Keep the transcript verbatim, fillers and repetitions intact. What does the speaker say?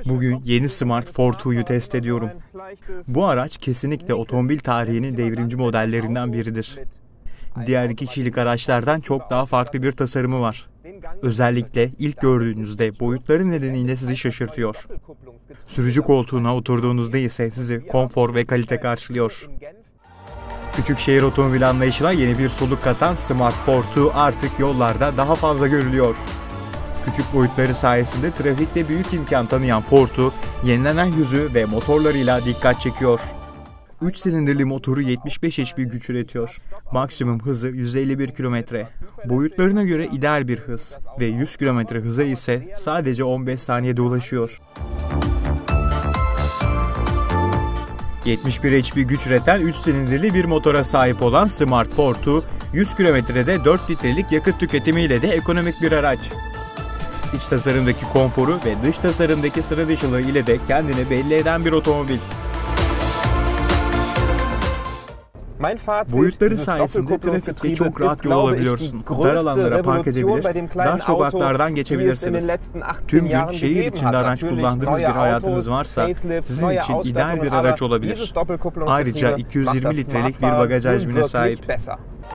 Bugün yeni Smart Fortwo'yu test ediyorum. Bu araç kesinlikle otomobil tarihinin devrimci modellerinden biridir. Diğer iki kişilik araçlardan çok daha farklı bir tasarımı var. Özellikle ilk gördüğünüzde boyutları nedeniyle sizi şaşırtıyor. Sürücü koltuğuna oturduğunuzda ise sizi konfor ve kalite karşılıyor. Küçük şehir otomobili anlayışına yeni bir soluk katan Smart Fortwo artık yollarda daha fazla görülüyor. Küçük boyutları sayesinde trafikte büyük imkan tanıyan Fortwo, yenilenen yüzü ve motorlarıyla dikkat çekiyor. üç silindirli motoru yetmiş beş H P güç üretiyor. Maksimum hızı yüz elli bir kilometre. Boyutlarına göre ideal bir hız ve yüz kilometre hıza ise sadece on beş saniyede ulaşıyor. yetmiş bir H P güç üreten üç silindirli bir motora sahip olan Smart Fortwo, yüz kilometrede dört litrelik yakıt tüketimiyle de ekonomik bir araç. İç tasarımdaki konforu ve dış tasarımdaki sıra dışılığı ile de kendini belli eden bir otomobil. Boyutları sayesinde trafikte çok rahat yol alabiliyorsun. Dar alanlara park edebilir, dar sokaklardan geçebilirsiniz. Tüm gün şehir içinde araç kullandığınız bir hayatınız varsa sizin için ideal bir araç olabilir. Ayrıca iki yüz yirmi litrelik bir bagaj hacmine sahip.